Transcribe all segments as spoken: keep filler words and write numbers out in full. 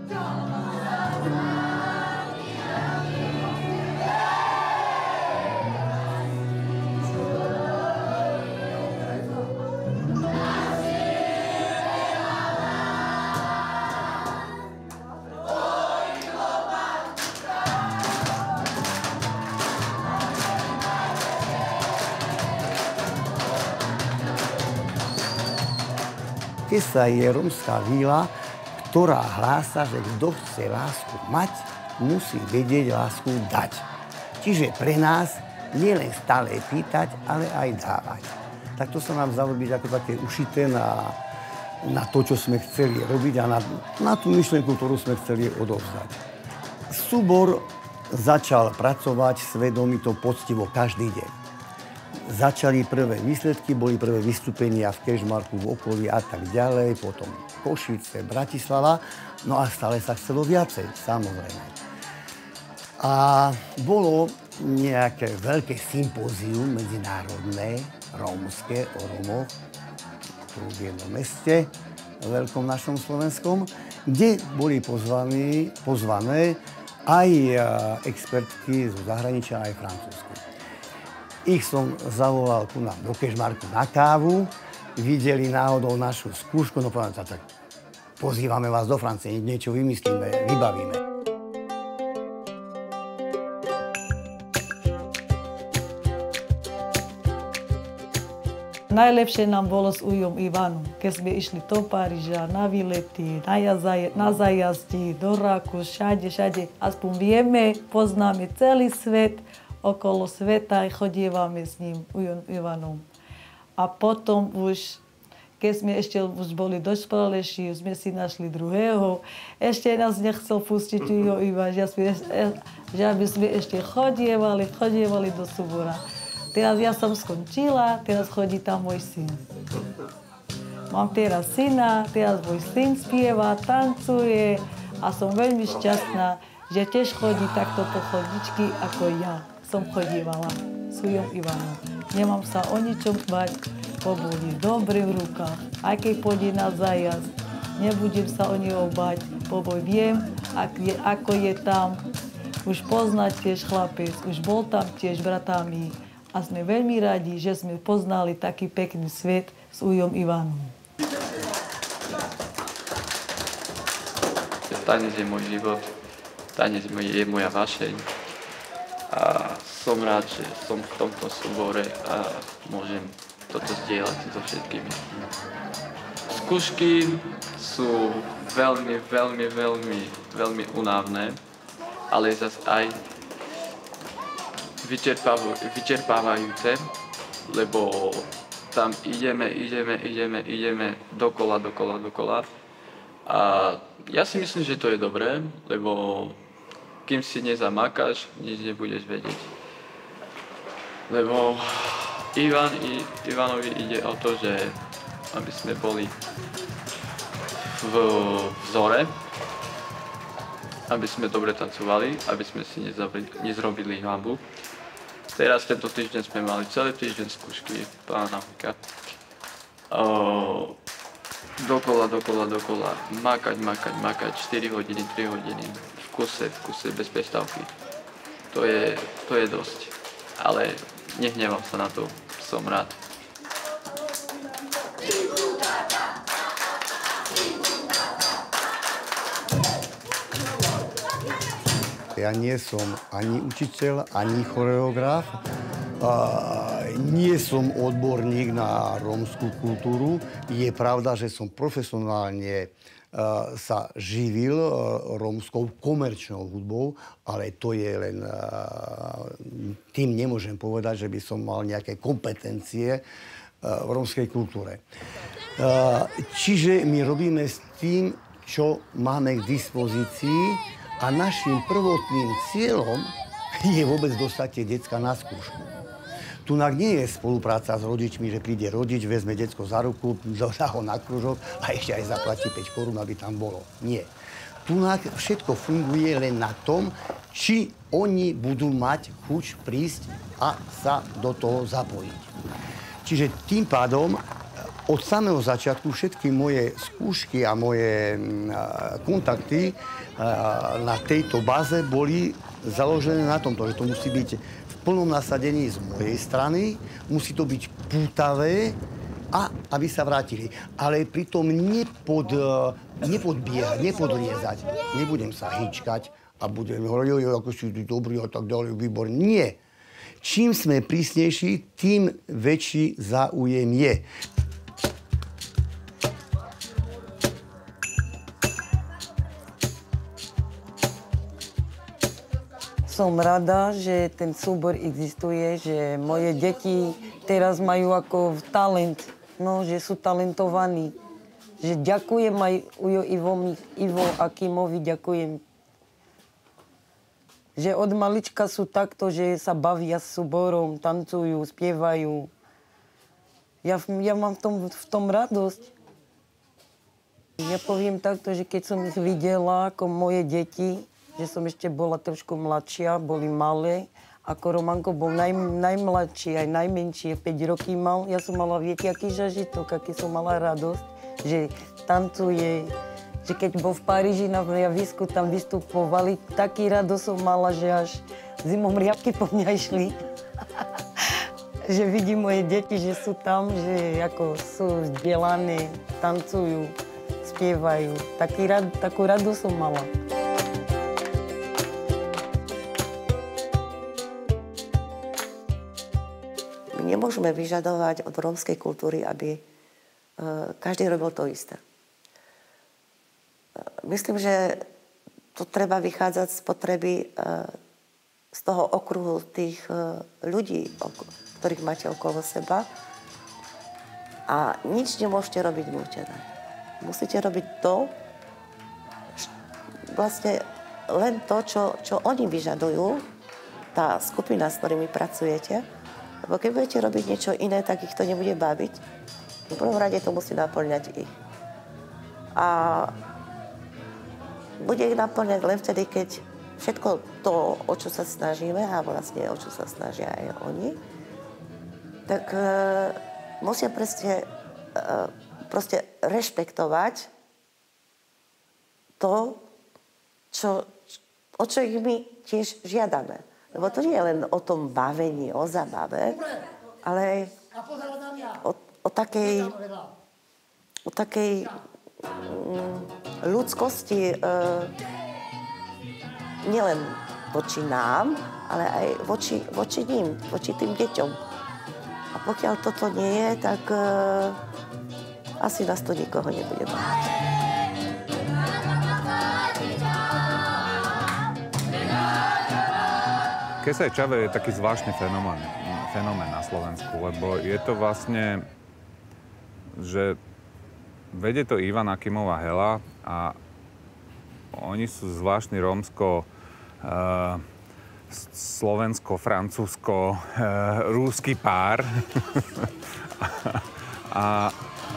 Kesa je rómska víla, ktorá hlása, že kto chce lásku mať, musí vedieť lásku dať. Čiže pre nás nie len stále pýtať, ale aj dávať. Tak to sa nám zdalo byť ako také ušité na, na to, čo sme chceli robiť a na, na tú myšlienku, ktorú sme chceli odovzdať. Súbor začal pracovať svedomito, poctivo každý deň. Začali prvé výsledky, boli prvé vystúpenia v Kežmarku, v okolí a tak ďalej, potom Košice, Bratislava, no a stále sa chcelo viacej, samozrejme. A bolo nejaké veľké sympózium medzinárodné, rómske, o Rómoch, tu v jednom meste, veľkom našom slovenskom, kde boli pozvaní, pozvané aj expertky zo zahraničia, aj francúzsky. Ich som zavolal tu na do Kežmarku na kávu, videli náhodou našu skúšku, no povedal, tak pozývame vás do Francie, niečo vymyslíme, vybavíme. Najlepšie nám bolo s ujom Ivanom, keď sme išli do Paríža, na výlety, na, jazaje, na zajazdy, do Raku, všade, všade. Aspoň vieme, poznáme celý svet, okolo sveta a chodievame s ním, ujom Ivanom. A potom už, keď sme ešte už boli dospelejší, sme si našli druhého, ešte nás nechcel pustiť ujo Ivan, že, sme, že aby sme ešte chodievali, chodievali do súbora. Teraz ja som skončila, teraz chodí tam môj syn. Mám teraz syna, teraz môj syn spieva, tancuje a som veľmi šťastná, že tiež chodí takto po chodičky ako ja som chodívala s ujom Ivanom. Nemám sa o ničom bať, bo bude v dobrých rukách. Aj keď pôjde na zájazd, nebudem sa o neho bať, bo viem, ak je, ako je tam. Už pozná tiež chlapec, už bol tam tiež bratami. A sme veľmi radi, že sme poznali taký pekný svet s ujom Ivanom. Tanec je môj život, tanec je moja vášeň. A som rád, že som v tomto súbore a môžem toto zdieľať so všetkými. Skúšky sú veľmi, veľmi, veľmi, veľmi unavné, ale zase aj vyčerpávajúce, lebo tam ideme, ideme, ideme, ideme dokola, dokola, dokola. A ja si myslím, že to je dobré, lebo kým si nezamakáš, nič nebudeš vedieť. Lebo Ivan, i, Ivanovi ide o to, že aby sme boli v vzore, aby sme dobre tancovali, aby sme si nezrobili hambu. Teraz tento týždeň sme mali celý týždeň skúšky pána Mika. Dokola, dokola, dokola, makať, makať, makať, štyri hodiny, tri hodiny. V kuse, v kuse, bez prestávky. To je, to je dosť. Ale nehnevam sa na to, som rád. Ja nie som ani učiteľ, ani choreograf. Nie som odborník na rómskú kultúru. Je pravda, že som profesionálne sa živil rómskou komerčnou hudbou, ale to je len... Tým nemôžem povedať, že by som mal nejaké kompetencie v rómskej kultúre. Čiže my robíme s tým, čo máme k dispozícii a našim prvotným cieľom je vôbec dostať tie decka na skúšku. Tunak nie je spolupráca s rodičmi, že príde rodič, vezme decko za ruku, dá ho na kružok a ešte aj zaplatí päť korún, aby tam bolo. Nie. Tunak všetko funguje len na tom, či oni budú mať chuť prísť a sa do toho zapojiť. Čiže tým pádom od samého začiatku všetky moje skúšky a moje kontakty na tejto báze boli založené na tomto, že to musí byť v plnom nasadení z mojej strany, musí to byť pútavé a aby sa vrátili. Ale pritom nepod, nepodbiehať, nepodliezať. Nebudem sa hýčkať a budem hovoriť, jo, ako si ty dobrý a tak ďalej, výborný. Nie. Čím sme prísnejší, tým väčší záujem je. Som rada, že ten súbor existuje, že moje deti teraz majú ako talent, no, že sú talentovaní. Že ďakujem aj Ujo Ivo, Ivo Akimovi, ďakujem. Že od malička sú takto, že sa bavia s súborom, tancujú, spievajú. Ja, ja mám v tom, v tom radosť. Ja poviem takto, že keď som ich videla ako moje deti, že som ešte bola trošku mladšia, boli malé. Ako Romanko bol naj, najmladší, aj najmenší, päť roky mal. Ja som mala, viete, aký zažitok, aký som mala radosť, že tancuje, že keď bol v Paríži na javisku, tam vystupovali, taký radosť som mala, že až zimom riabky po mňa išli. Že vidím moje deti, že sú tam, že ako sú vzdelané, tancujú, spievajú. Taký rad, takú radosť som mala. Nemôžeme vyžadovať od rómskej kultúry, aby uh, každý robil to isté. Uh, myslím, že to treba vychádzať z potreby uh, z toho okruhu tých uh, ľudí, ok- ktorých máte okolo seba. A nič nemôžete robiť nútené. Musíte robiť to, vlastne len to, čo, čo oni vyžadujú, tá skupina, s ktorými pracujete. Lebo keď budete robiť niečo iné, tak ich to nebude baviť. V prvom rade to musí naplňať ich. A bude ich naplňať len vtedy, keď všetko to, o čo sa snažíme, a vlastne o čo sa snažia aj oni, tak e, musia proste, e, proste rešpektovať to, čo, o čo ich my tiež žiadame. Lebo to nie je len o tom bavení, o zabave, ale aj o, o takej, o takej mm, ľudskosti e, nielen voči nám, ale aj voči, voči ním, voči tým deťom. A pokiaľ toto nie je, tak e, asi nás to nikoho nebude baviť. Kesaj Čave je taký zvláštny fenomén, fenomén na Slovensku, lebo je to vlastne, že vedie to Ivan Akimová Hela a oni sú zvláštny rómsko, uh, slovensko-francúzsko, uh, rúsky pár. a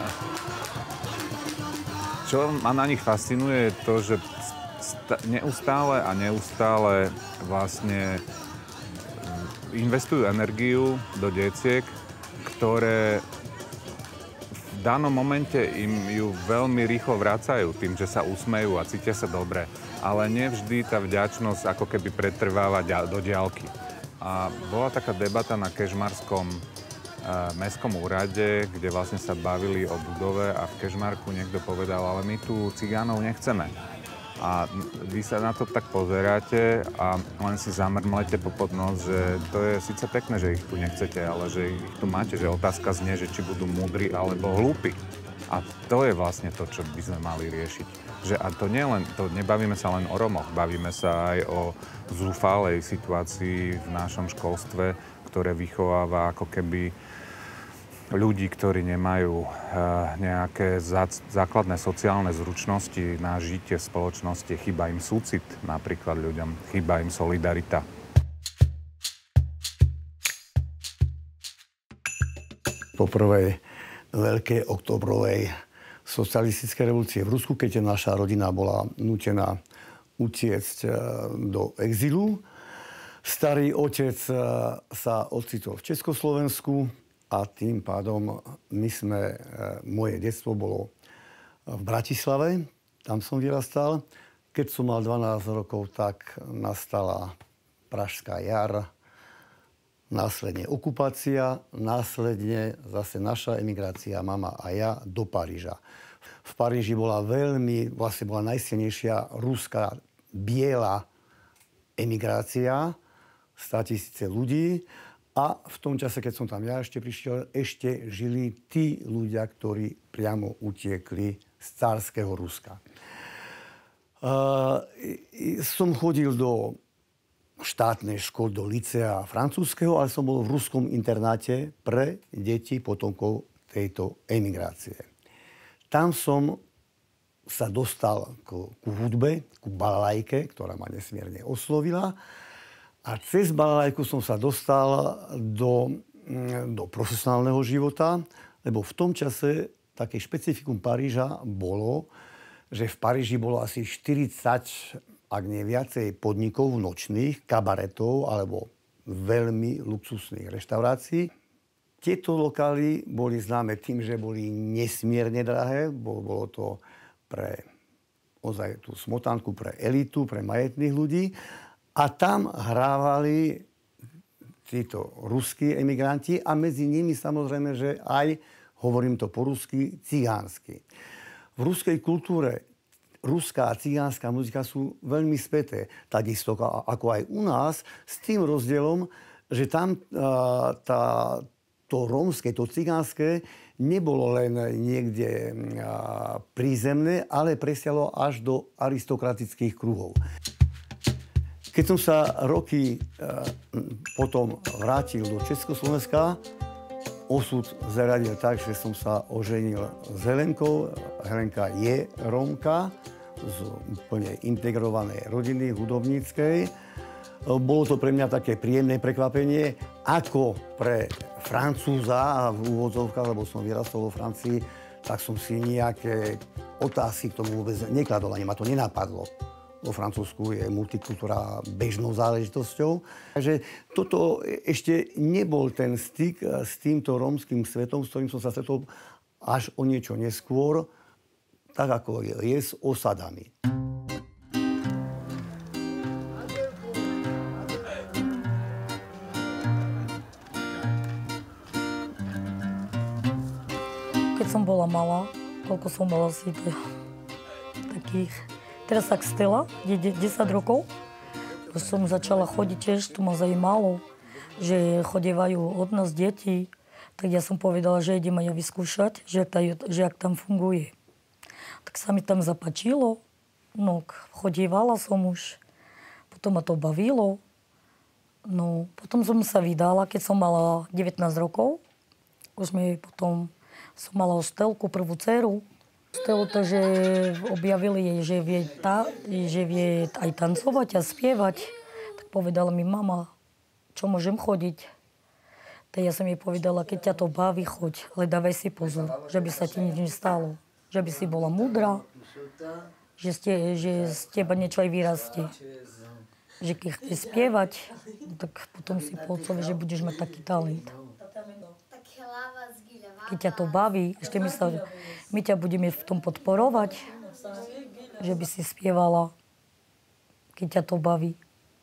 čo ma na nich fascinuje je to, že neustále a neustále vlastne investujú energiu do detiek, ktoré v danom momente im ju veľmi rýchlo vracajú tým, že sa usmejú a cítia sa dobre. Ale nevždy tá vďačnosť ako keby pretrváva do diaľky. A bola taká debata na Kežmarskom e, mestskom úrade, kde vlastne sa bavili o budove a v Kežmarku niekto povedal, ale my tu cigánov nechceme. A vy sa na to tak pozeráte a len si zamrmlete popod nos, že to je síce pekné, že ich tu nechcete, ale že ich tu máte, že otázka znie, že či budú múdri alebo hlúpi. A to je vlastne to, čo by sme mali riešiť. Že, a to nie len, to nebavíme sa len o Romoch, bavíme sa aj o zúfalej situácii v našom školstve, ktoré vychováva ako keby ľudí, ktorí nemajú uh, nejaké zá, základné sociálne zručnosti na žitie v spoločnosti. Chýba im súcit napríklad ľuďom, chýba im solidarita. Po prvej veľkej oktobrovej socialistickej revolúcie v Rusku, keď naša rodina bola nútená utiecť do exilu, starý otec sa ocitol v Československu a tým pádom my sme, moje detstvo bolo v Bratislave, tam som vyrastal. Keď som mal dvanásť rokov, tak nastala Pražská jar, následne okupácia, následne zase naša emigrácia, mama a ja, do Paríža. V Paríži bola veľmi, vlastne bola najsilnejšia ruská biela emigrácia, státisíce ľudí. A v tom čase, keď som tam ja ešte prišiel, ešte žili tí ľudia, ktorí priamo utiekli z cárskeho Ruska. Uh, som chodil do štátnej školy, do licea francúzskeho, ale som bol v ruskom internáte pre deti potomkov tejto emigrácie. Tam som sa dostal ku, ku hudbe, ku balalajke, ktorá ma nesmierne oslovila. A cez balalajku som sa dostal do, do profesionálneho života, lebo v tom čase také špecifikum Paríža bolo, že v Paríži bolo asi štyridsať, ak nie viacej, podnikov nočných, kabaretov alebo veľmi luxusných reštaurácií. Tieto lokály boli známe tým, že boli nesmierne drahé. Bolo to pre ozaj tú smotanku, pre elitu, pre majetných ľudí. A tam hrávali títo ruskí emigranti a medzi nimi samozrejme, že aj, hovorím to po rusky, cigánsky. V ruskej kultúre ruská a cigánska muzika sú veľmi späté. Takisto ako aj u nás, s tým rozdielom, že tam uh, tá, to rómske, to cigánske nebolo len niekde uh, prízemné, ale presiahlo až do aristokratických kruhov. Keď som sa roky e, potom vrátil do Československa, osud zaradil tak, že som sa oženil s Helenkou. Helenka je Rómka z úplne integrovanej rodiny hudobníckej. Bolo to pre mňa také príjemné prekvapenie, ako pre Francúza v úvodzovkách, lebo som vyrastol vo Francii, tak som si nejaké otázky k tomu vôbec nekladol, ani ma to nenapadlo. Vo Francúzsku je multikultúra bežnou záležitosťou. Takže toto ešte nebol ten styk s týmto rómskym svetom, s ktorým som sa stretol až o niečo neskôr, tak ako je s osadami. Keď som bola malá, koľko som mala si takých... Teraz tak stela, desať rokov, som začala chodiť tiež, to ma zajímalo, že chodievajú od nás deti, tak ja som povedala, že idem aj ja vyskúšať, že, že ak tam funguje. Tak sa mi tam zapáčilo, no chodievala som už, potom ma to bavilo, no potom som sa vydala, keď som mala devätnásť rokov, už mi potom som mala hostelku, prvú dceru. Stelo to, že objavili jej, že vie, tá, že vie aj tancovať a spievať. Tak povedala mi, mama, čo môžem chodiť? Tak ja som jej povedala, keď ťa to baví, choď, ale dávaj si pozor, že by sa ti nič nestalo. Že by si bola múdra, že, ste, že z teba niečo aj vyrastie. Že keď chceš spievať, tak potom si povedzme, že budeš mať taký talent. Keď ťa to baví, ešte my, sa, my ťa budeme v tom podporovať, že by si spievala, keď ťa to baví.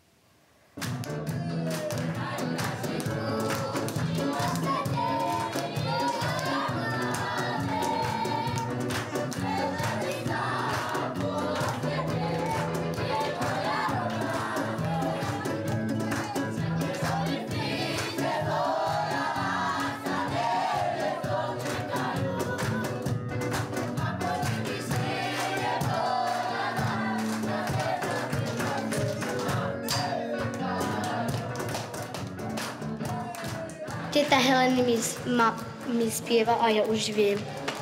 Teta Heleny mi, ma, mi spieva a ja už viem.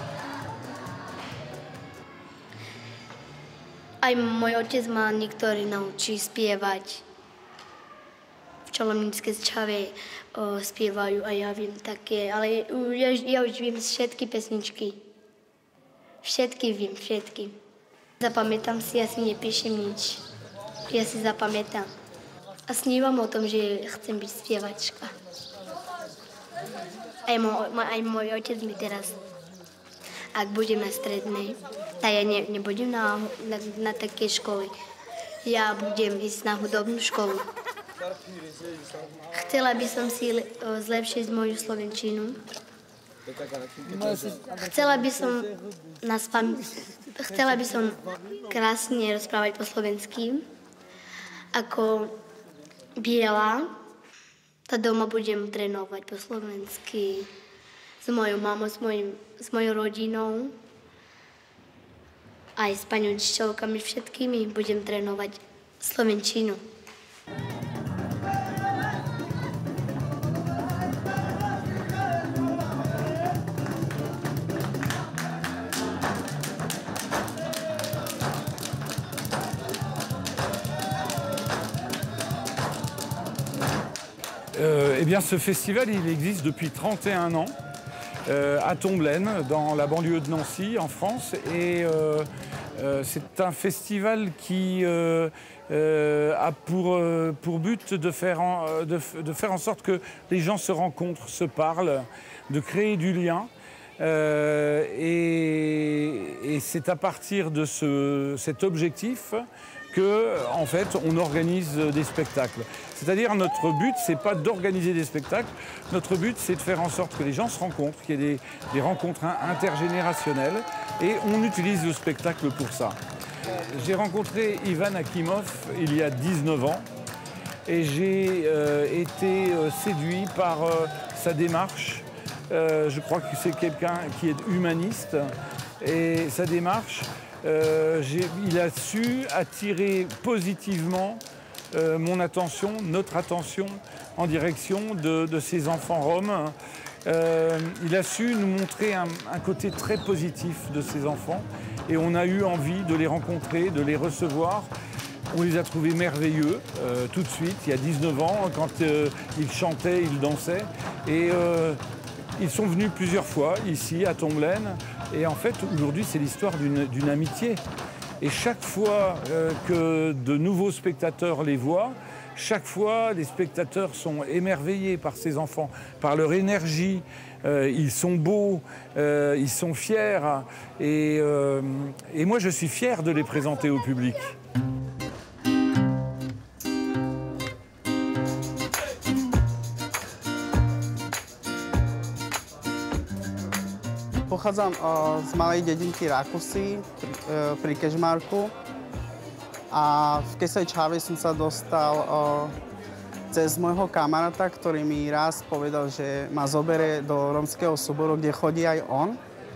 Aj môj otec ma niektorý naučí spievať. V Čolomníckej Čave o, spievajú a ja viem také, ale ja, ja už viem všetky pesničky. Všetky viem, všetky. Zapamätám si, ja si nepíšem nič. Ja si zapamätám. A snívam o tom, že chcem byť spievačka. Aj môj, aj môj otec mi teraz, ak budem na strednej, tak ja ne, nebudem na, na, na také školy. Ja budem ísť na hudobnú školu. Chcela by som si zlepšiť moju slovenčinu. Chcela by som, na spam... Chcela by som krásne rozprávať po slovensky. Ako biela, tá doma budem trénovať po slovensky s mojou mamou, s, mojim, s mojou rodinou. Aj s pani učiteľkami všetkými budem trénovať slovenčinu. Euh, eh bien, ce festival, il existe depuis trente et un ans euh, à Tomblaine, dans la banlieue de Nancy, en France. Et euh, euh, c'est un festival qui euh, euh, a pour, euh, pour but de faire, en, de, de faire en sorte que les gens se rencontrent, se parlent, de créer du lien. Euh, et et c'est à partir de ce, cet objectif que, en fait, on organise des spectacles. C'est-à-dire, notre but, c'est pas d'organiser des spectacles. Notre but, c'est de faire en sorte que les gens se rencontrent, qu'il y ait des, des rencontres intergénérationnelles. Et on utilise le spectacle pour ça. J'ai rencontré Ivan Akimov il y a dix-neuf ans. Et j'ai euh, été euh, séduit par euh, sa démarche. Euh, je crois que c'est quelqu'un qui est humaniste. Et sa démarche, euh, il a su attirer positivement euh, mon attention, notre attention, en direction de, de ces enfants roms. Euh, il a su nous montrer un, un côté très positif de ces enfants. Et on a eu envie de les rencontrer, de les recevoir. On les a trouvés merveilleux euh, tout de suite, il y a dix-neuf ans, quand euh, ils chantaient, ils dansaient. Et euh, ils sont venus plusieurs fois ici à Tomblaine. Et en fait, aujourd'hui, c'est l'histoire d'une amitié. Et chaque fois euh, que de nouveaux spectateurs les voient, chaque fois, les spectateurs sont émerveillés par ces enfants, par leur énergie. Euh, ils sont beaux, euh, ils sont fiers. Et, euh, et moi, je suis fier de les présenter au public. Pochádzam uh, z malej dedinky Rákusy pri, uh, pri Kežmarku a v Kesej Čave som sa dostal uh, cez môjho kamaráta, ktorý mi raz povedal, že ma zobere do rómskeho súboru, kde chodí aj on.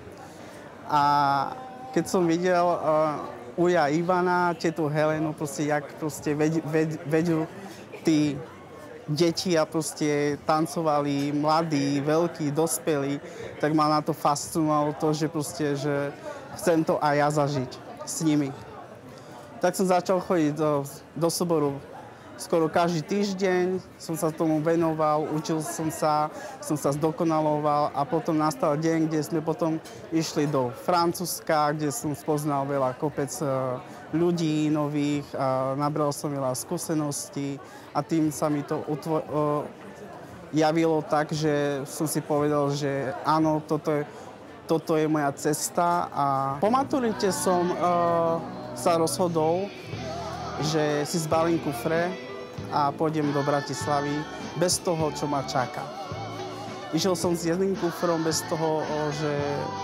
A keď som videl uh, uja Ivana, tetu Helenu, proste, jak proste ved, ved, vedú tí deti a proste tancovali, mladí, veľkí, dospelí, tak ma na to fascinovalo to, že proste, že chcem to aj ja zažiť s nimi. Tak som začal chodiť do, do súboru skoro každý týždeň, som sa tomu venoval, učil som sa, som sa zdokonaloval a potom nastal deň, kde sme potom išli do Francúzska, kde som spoznal veľa kopec ľudí nových, a nabral som veľa skúseností a tým sa mi to utvo- javilo tak, že som si povedal, že áno, toto je, toto je moja cesta a po maturite som uh, sa rozhodol, že si zbalím kufre a pôjdem do Bratislavy bez toho, čo ma čaká. Išiel som s jedným kufrom bez toho, že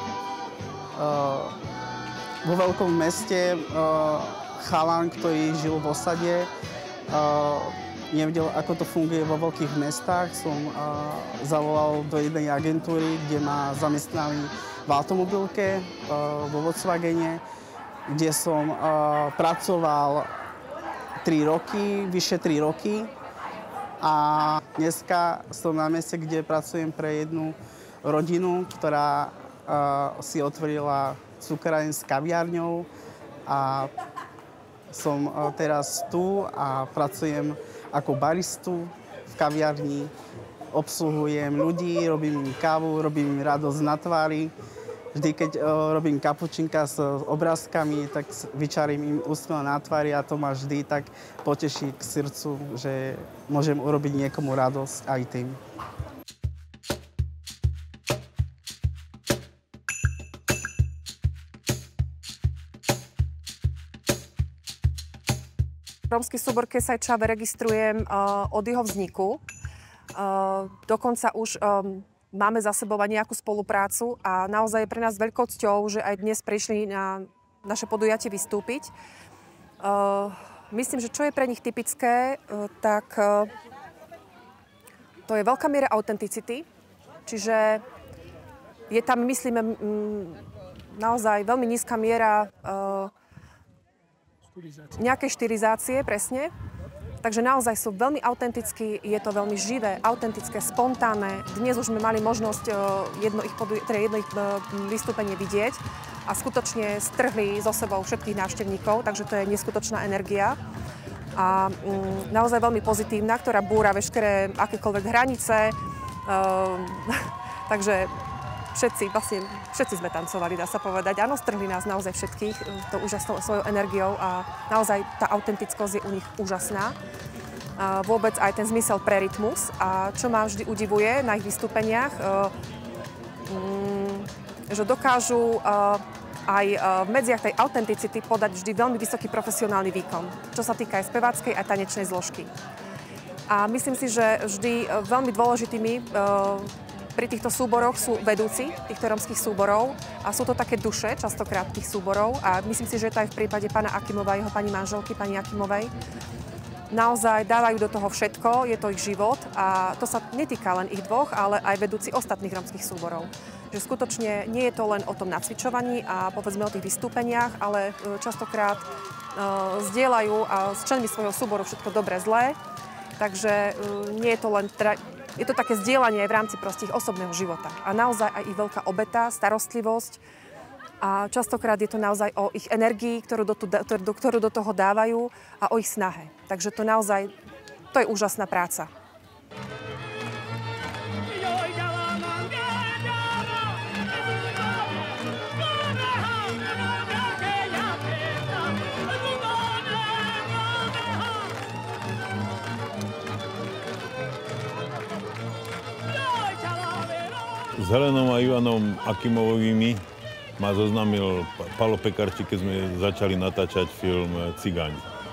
uh, vo veľkom meste uh, chalan, ktorý žil v osade, uh, nevedel, ako to funguje vo veľkých mestách. Som uh, zavolal do jednej agentúry, kde ma zamestnali v automobilke uh, vo Volkswagene, kde som uh, pracoval tri roky, vyše tri roky. A dneska som na mieste, kde pracujem pre jednu rodinu, ktorá uh, si otvorila cukráreň s kaviarňou. A som uh, teraz tu a pracujem ako baristu v kaviarni. Obsluhujem ľudí, robím im kávu, robím im radosť na tvári. Vždy, keď uh, robím kapučinka s obrázkami, tak vyčarím im úsmev na tvári a to ma vždy tak poteší k srdcu, že môžem urobiť niekomu radosť aj tým. Rómsky súbor Kesaj Čave registrujem uh, od jeho vzniku. Uh, dokonca už um, máme za sebou aj nejakú spoluprácu a naozaj je pre nás veľkou cťou, že aj dnes prišli na naše podujatie vystúpiť. Uh, myslím, že čo je pre nich typické, uh, tak uh, to je veľká miera autenticity, čiže je tam, myslíme, m, naozaj veľmi nízka miera uh, nejakej štilizácie, presne. Takže naozaj sú veľmi autentickí, je to veľmi živé, autentické, spontánne. Dnes už sme mali možnosť jedno ich, podu- teda jedno ich vystúpenie vidieť a skutočne strhli so sebou všetkých návštevníkov, takže to je neskutočná energia. A mm, naozaj veľmi pozitívna, ktorá búra veškeré akékoľvek hranice. Ehm, takže všetci, vlastne všetci sme tancovali, dá sa povedať. Áno, strhli nás naozaj všetkých to úžasnou svojou energiou a naozaj tá autentickosť je u nich úžasná. A vôbec aj ten zmysel pre rytmus. A čo ma vždy udivuje na ich vystúpeniach, že dokážu aj v medziach tej autenticity podať vždy veľmi vysoký profesionálny výkon, čo sa týka aj speváckej a tanečnej zložky. A myslím si, že vždy veľmi dôležitými pri týchto súboroch sú vedúci týchto rómskych súborov a sú to také duše častokrát tých súborov a myslím si, že to aj v prípade pána Akimova, jeho pani manželky, pani Akimovej. Naozaj dávajú do toho všetko, je to ich život a to sa netýka len ich dvoch, ale aj vedúci ostatných rómskych súborov. Že skutočne nie je to len o tom nacvičovaní a povedzme o tých vystúpeniach, ale častokrát uh, zdieľajú a s členmi svojho súboru všetko dobré, zlé. Takže uh, nie je to len... Tra- Je to také zdieľanie aj v rámci proste ich osobného života. A naozaj aj ich veľká obeta, starostlivosť. A častokrát je to naozaj o ich energii, ktorú do, ktorú do toho dávajú a o ich snahe. Takže to naozaj, to je úžasná práca. S Helenou a Ivanom Akimovými ma zoznámil Palo Pekarčík, keď sme začali natáčať film Cigáň.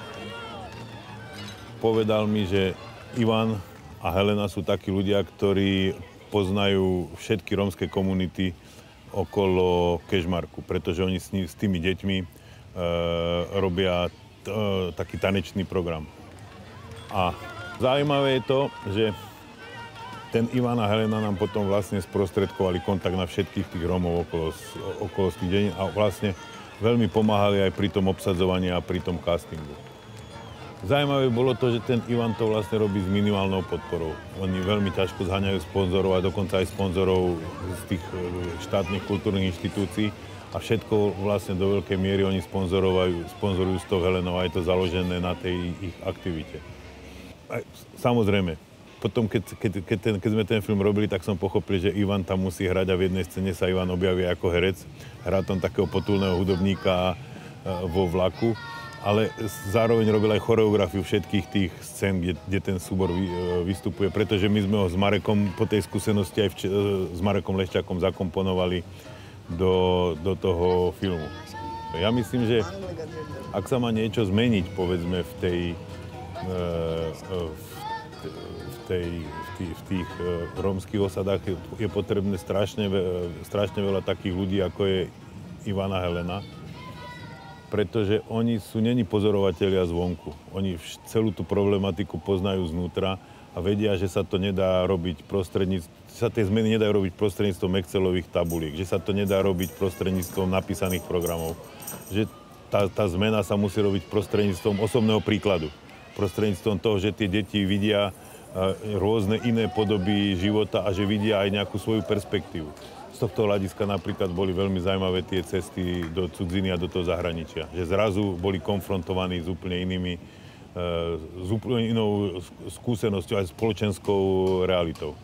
Povedal mi, že Ivan a Helena sú takí ľudia, ktorí poznajú všetky rómske komunity okolo Kežmarku, pretože oni s, s tými deťmi e, robia t, e, taký tanečný program. A zaujímavé je to, že ten Ivan a Helena nám potom vlastne sprostredkovali kontakt na všetkých tých Rómov okolo, okolo tých deň a vlastne veľmi pomáhali aj pri tom obsadzovaní a pri tom castingu. Zaujímavé bolo to, že ten Ivan to vlastne robí s minimálnou podporou. Oni veľmi ťažko zháňajú sponzorov a dokonca aj sponzorov z tých štátnych kultúrnych inštitúcií a všetko vlastne do veľkej miery oni sponzorujú, sponzorujú s tou Helenou a je to založené na tej ich aktivite. A samozrejme, potom, keď, keď, keď, ten, keď sme ten film robili, tak som pochopil, že Ivan tam musí hrať a v jednej scéne sa Ivan objaví ako herec. Hrá tam takého potulného hudobníka vo vlaku, ale zároveň robil aj choreografiu všetkých tých scén, kde, kde ten súbor vystupuje, pretože my sme ho s Marekom po tej skúsenosti aj vč- s Marekom Leščákom zakomponovali do, do toho filmu. Ja myslím, že ak sa má niečo zmeniť, povedzme, v tej... v Tej, v tých, v tých uh, rómskych osadách je, je potrebné strašne, strašne veľa takých ľudí, ako je Ivana Helena, pretože oni sú neni pozorovatelia zvonku. Oni vš- celú tú problematiku poznajú znútra a vedia, že sa to nedá robiť prostredníctvom, sa tie zmeny nedajú robiť prostredníctvom Excelových tabuliek, že sa to nedá robiť prostredníctvom napísaných programov, že tá, tá zmena sa musí robiť prostredníctvom osobného príkladu, prostredníctvom toho, že tie deti vidia rôzne iné podoby života a že vidia aj nejakú svoju perspektívu. Z tohto hľadiska napríklad boli veľmi zaujímavé tie cesty do cudziny a do toho zahraničia. Že zrazu boli konfrontovaní s úplne inými, s úplne inou skúsenosťou aj spoločenskou realitou.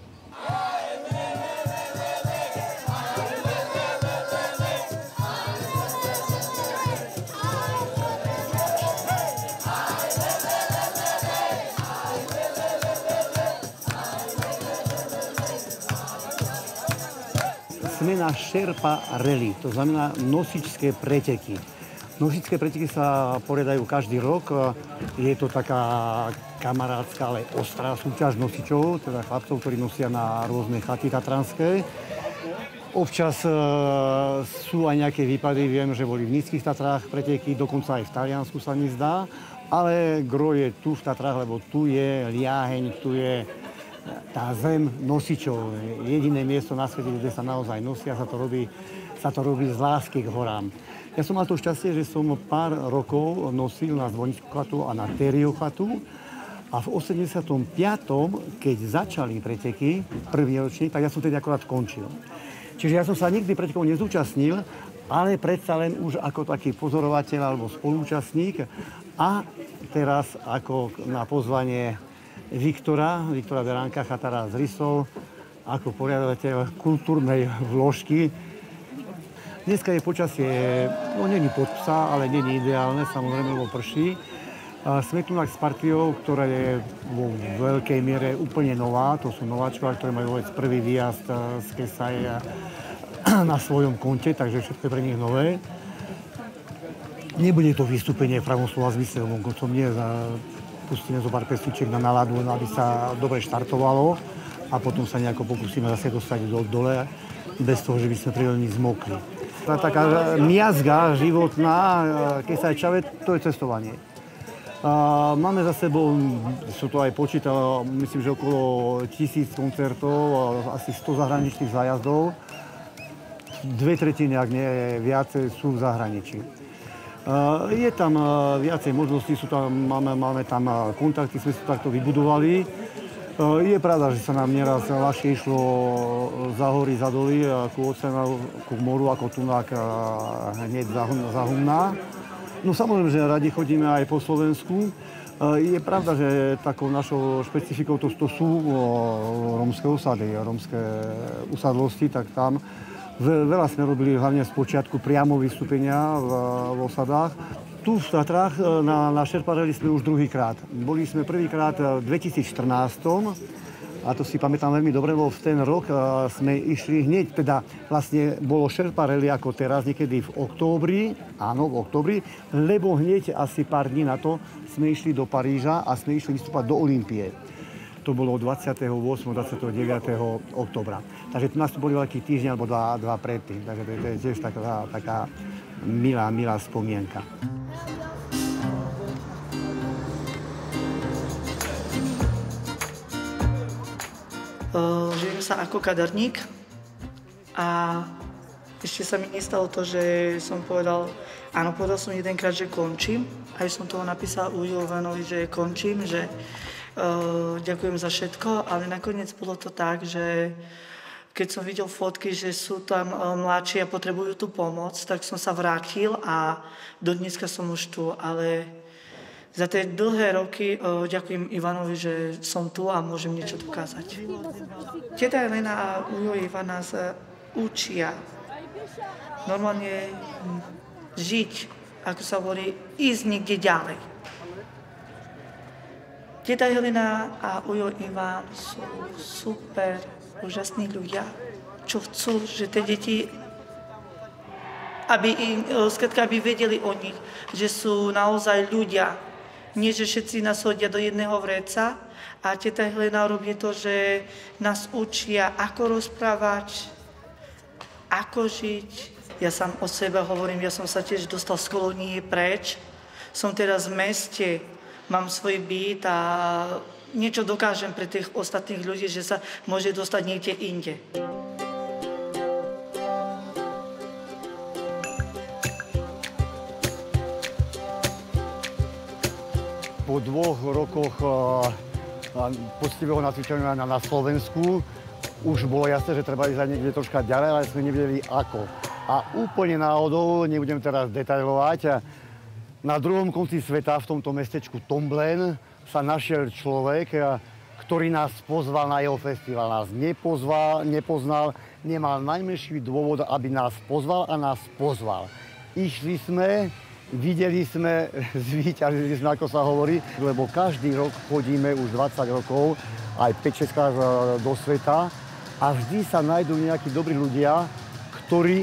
Sme na Šerpa rally, to znamená nosičské preteky. Nosičské preteky sa poriadajú každý rok. Je to taká kamarátska, ale ostrá súťaž nosičov, teda chlapcov, ktorí nosia na rôzne chaty tatranské. Občas e, sú aj nejaké výpady, viem, že boli v Nízkych Tatrách preteky, dokonca aj v Taliansku sa mi zdá. Ale gro je tu v Tatrách, lebo tu je liaheň, tu je tá zem nosičov. Jediné miesto na svete, kde sa naozaj nosia, sa to robí, sa to robí z lásky k horám. Ja som mal to šťastie, že som pár rokov nosil na Zvonickú chatu a na Tériu chatu. A v osemdesiatom piatom, keď začali preteky, prvý ročník, tak ja som tedy akorát končil. Čiže ja som sa nikdy pretekov nezúčastnil, ale predsa len už ako taký pozorovateľ alebo spolúčastník. A teraz ako na pozvanie Viktora, Viktora Beránka, chatára z Rysov, ako poriadovateľ kultúrnej vložky. Dneska je počasie, no není pod psa, ale není ideálne, samozrejme, lebo prší. Sme tu s partiou, ktorá je vo veľkej miere úplne nová. To sú nováčkovia, ktorí majú vôbec prvý výjazd z Kesaja na svojom konte, takže všetko je pre nich nové. Nebude to vystúpenie v pravom slova zmysle, lebo koncom nie. Pustíme zo pár pesničiek na náladu, aby sa dobre štartovalo a potom sa nejako pokúsime zase dostať do dole, bez toho, že by sme príliš zmokli. Tá taká miazga životná, keď sa aj čave, to je cestovanie. A máme za sebou, sú to aj počítalo, myslím, že okolo tisíc koncertov, asi sto zahraničných zájazdov. Dve tretiny, ak nie viacej, sú v zahraničí. Je tam viacej možností, sú tam, máme, máme tam kontakty, sme si takto vybudovali. Je pravda, že sa nám nieraz ľahšie išlo za hory, za doly, ku oceánu, ku moru, ako tunak hneď za, za Humná. No samozrejme, že radi chodíme aj po Slovensku. Je pravda, že takou našou špecifikou to, to sú rómske osady, rómske usadlosti, tak tam veľa sme robili hlavne z počiatku priamo vystúpenia v, v osadách. Tu v Tatrách na, na Šerpareli sme už druhýkrát. Boli sme prvýkrát v dvetisícštrnásť. A to si pamätám veľmi dobre, lebo v ten rok sme išli hneď, teda vlastne bolo Šerpareli ako teraz, niekedy v októbri, áno, v októbri, lebo hneď asi pár dní na to sme išli do Paríža a sme išli vystúpať do Olympie. To bolo dvadsiateho ôsmeho dvadsiateho deviateho októbra. Takže tu nás tu boli veľký týždeň alebo dva, dva predtým. Takže to je, to je tiež taká, taká milá, milá spomienka. Uh, žijem sa ako kaderník a ešte sa mi nestalo to, že som povedal, áno, povedal som jedenkrát, že končím. Aj som toho napísal u Jovanovi, že končím, že uh, ďakujem za všetko, ale nakoniec bolo to tak, že keď som videl fotky, že sú tam uh, mladší a potrebujú tú pomoc, tak som sa vrátil a do dneska som už tu, ale za tie dlhé roky uh, ďakujem Ivanovi, že som tu a môžem niečo dokázať. Teta Elena a ujo Ivan nás uh, učia normálne žiť, ako sa hovorí, ísť niekde ďalej. Teta Elena a ujo Ivan sú super, úžasní ľudia, čo chcú, že tie deti aby, skrátka, aby vedeli o nich, že sú naozaj ľudia. Nie, že všetci nás hodia do jedného vreca a teta Helena robí to, že nás učia, ako rozprávať, ako žiť. Ja sám o sebe hovorím, ja som sa tiež dostal z kolónie preč. Som teraz v meste, mám svoj byt a niečo dokážem pre tých ostatných ľudí, že sa môže dostať niekde inde. Po dvoch rokoch poctivého nacvičenia na, na Slovensku už bolo jasné, že treba ísť aj niekde troška ďalej, ale sme nevedeli ako. A úplne náhodou, nebudem teraz detailovať, na druhom konci sveta, v tomto mestečku Tomblaine, sa našiel človek, ktorý nás pozval na jeho festival. Nás nepozval, nepoznal, nemal najmenší dôvod, aby nás pozval a nás pozval. Išli sme, videli sme, zvíťazili sme, ako sa hovorí, lebo každý rok chodíme už dvadsať rokov, aj päť šesť krát do sveta a vždy sa nájdú nejakí dobrí ľudia, ktorí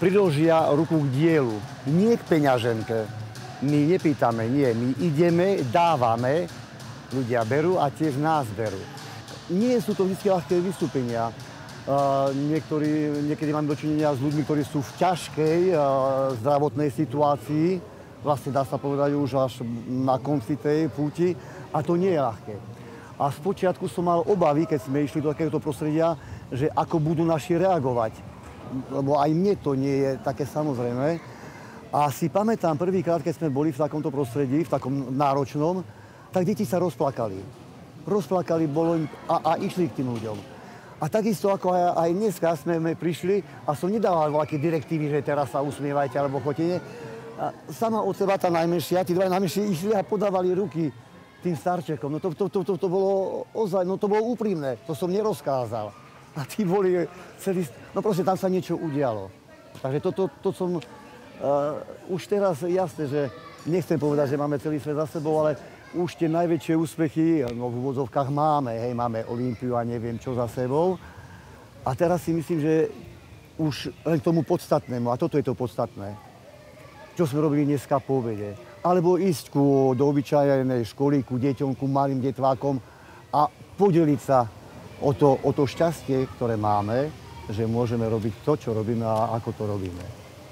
priložia ruku k dielu, nie k peňaženke. My nepýtame, nie, my ideme, dávame, ľudia berú a tiež nás berú. Nie sú to vždy ľahké vystúpenia. Uh, niektorí, niekedy máme dočinenia s ľuďmi, ktorí sú v ťažkej uh, zdravotnej situácii. Vlastne dá sa povedať už až na konci tej púti. A to nie je ľahké. A spočiatku som mal obavy, keď sme išli do takéhoto prostredia, že ako budú naši reagovať. Lebo aj mne to nie je také samozrejme. A si pamätám prvýkrát, keď sme boli v takomto prostredí, v takom náročnom, tak deti sa rozplakali. Rozplakali, bolo im a, a išli k tým ľuďom. A takisto ako aj, aj dneska sme, sme prišli a som nedával veľké direktívy, že teraz sa usmievajte alebo chodite. A sama od seba tá najmenšia, tí dva najmenší išli a podávali ruky tým starčekom. No to, to, to, to, to bolo ozaj, no to bolo úprimné, to som nerozkázal. A tí boli celý, no proste tam sa niečo udialo. Takže to, to, to som uh, už teraz jasné, že nechcem povedať, že máme celý svet za sebou, ale už tie najväčšie úspechy, no v úvodzovkách máme, hej, máme Olympiu a neviem čo za sebou. A teraz si myslím, že už len k tomu podstatnému, a toto je to podstatné, čo sme robili dneska po obede. Alebo ísť ku, do obyčajnej školy, ku deťom, ku malým detvákom a podeliť sa o to, o to šťastie, ktoré máme, že môžeme robiť to, čo robíme a ako to robíme.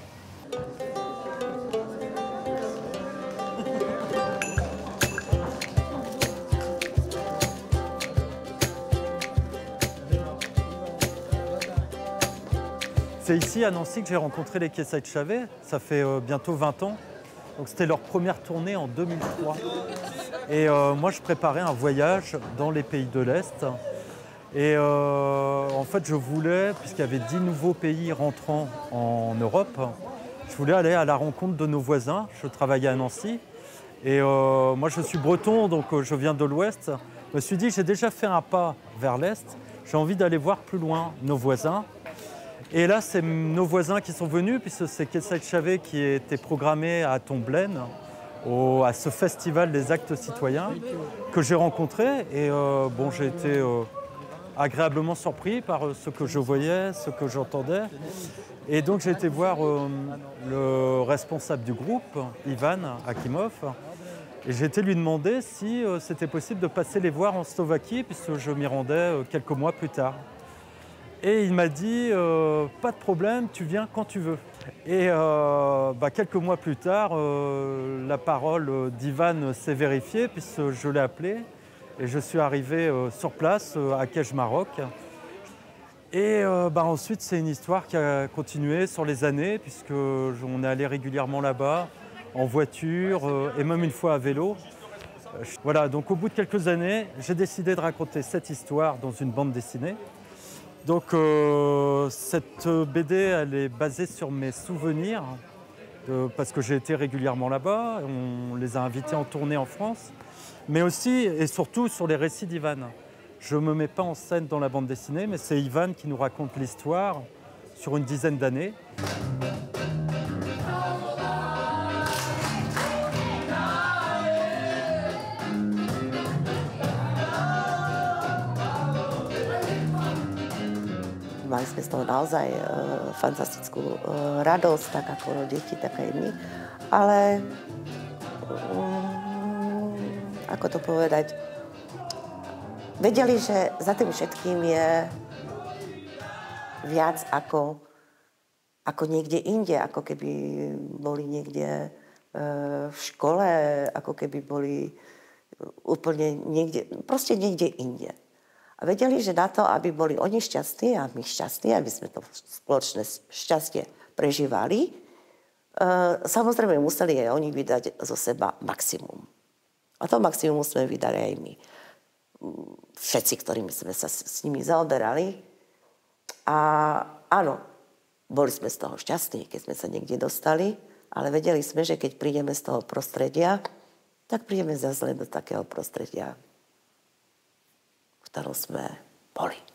C'est ici à Nancy que j'ai rencontré les Kessai Chavet, ça fait euh, bientôt vingt ans. Donc c'était leur première tournée en deux mille trois. Et euh, moi je préparais un voyage dans les pays de l'Est. Et euh, en fait je voulais, puisqu'il y avait dix nouveaux pays rentrant en Europe, je voulais aller à la rencontre de nos voisins. Je travaillais à Nancy. Et euh, moi je suis breton, donc euh, je viens de l'Ouest. Je me suis dit, j'ai déjà fait un pas vers l'Est, j'ai envie d'aller voir plus loin nos voisins. Et là, c'est nos voisins qui sont venus, puisque c'est Kessai Chavet qui était programmé à Tomblaine, au, à ce festival des actes citoyens, que j'ai rencontré. Et euh, bon, j'ai été euh, agréablement surpris par euh, ce que je voyais, ce que j'entendais. Et donc, j'ai été voir euh, le responsable du groupe, Ivan Akimov, et j'ai été lui demander si euh, c'était possible de passer les voir en Slovaquie, puisque je m'y rendais euh, quelques mois plus tard. Et il m'a dit, euh, pas de problème, tu viens quand tu veux. Et euh, bah, quelques mois plus tard, euh, la parole d'Ivan s'est vérifiée, puisque je l'ai appelé. Et je suis arrivé euh, sur place, euh, à Kej, Maroc. Et euh, bah, ensuite, c'est une histoire qui a continué sur les années, puisqu'on est allé régulièrement là-bas, en voiture, euh, et même une fois à vélo. Voilà, donc au bout de quelques années, j'ai décidé de raconter cette histoire dans une bande dessinée. Donc euh, cette B D, elle est basée sur mes souvenirs, euh, parce que j'ai été régulièrement là-bas, on les a invités en tournée en France, mais aussi et surtout sur les récits d'Ivan. Je ne me mets pas en scène dans la bande dessinée, mais c'est Ivan qui nous raconte l'histoire sur une dizaine d'années. Mali sme z toho naozaj e, fantastickú e, radosť, tak ako deti, tak aj my. Ale, um, ako to povedať, vedeli, že za tým všetkým je viac ako, ako niekde inde, ako keby boli niekde e, v škole, ako keby boli úplne niekde, proste niekde inde. A vedeli, že na to, aby boli oni šťastní a my šťastní, aby sme to spoločné šťastie prežívali, samozrejme museli aj oni vydať zo seba maximum. A to maximum sme vydali aj my. Všetci, ktorými sme sa s nimi zaoberali. A áno, boli sme z toho šťastní, keď sme sa niekde dostali, ale vedeli sme, že keď prídeme z toho prostredia, tak prídeme zase len do takého prostredia, v ktorom sme boli.